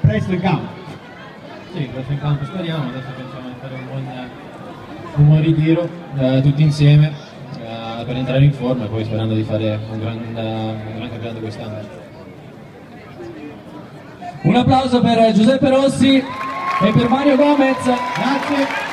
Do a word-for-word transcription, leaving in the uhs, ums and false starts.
presto in campo. Sì, presto in campo speriamo, adesso pensiamo di fare un buon, un buon ritiro eh, tutti insieme eh, per entrare in forma e poi sperando di fare un gran, un gran campionato quest'anno. Un applauso per Giuseppe Rossi e per Mario Gomez. Grazie.